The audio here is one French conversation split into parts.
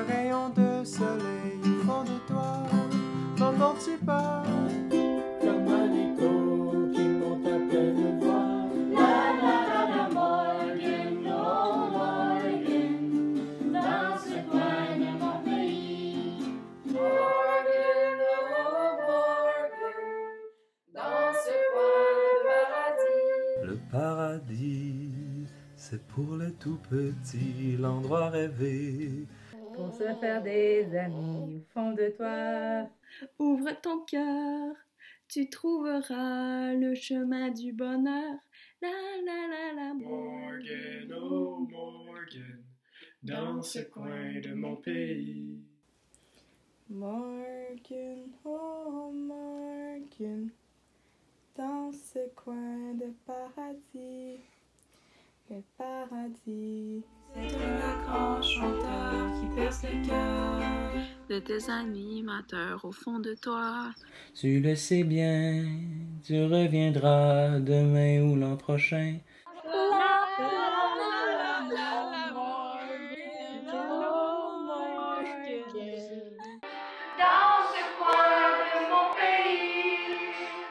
rayon de soleil au fond de toi. N'entends-tu pas? Comme un écho qui monte à pleine voix. La la la la Morgan, oh Morgan, dans ce coin de mon pays. Morgan, oh Morgan, dans ce coin de paradis. Le paradis, c'est pour les tout petits, l'endroit rêvé. Pour se faire des amis au fond de toi. Ouvre ton cœur, tu trouveras le chemin du bonheur. La la la la Morgan, oh Morgan, dans ce coin de mon pays. Morgan, oh Morgan, dans ce coin de paradis, le paradis. C'est un grand chanteur qui perce le cœur de tes animateurs au fond de toi. Tu le sais bien, tu reviendras demain ou l'an prochain. Dans ce coin de mon pays.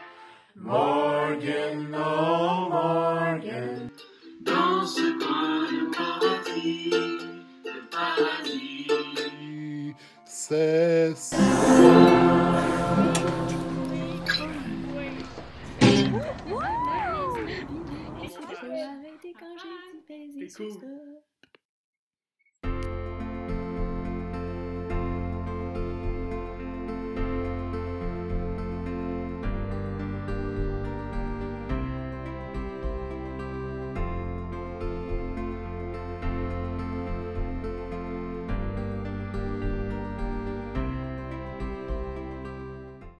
Morgan, oh Morgan, Dans ce coin de paradis, le paradis. c'est ça. J'ai arrêté quand j'ai dit baiser sur ça.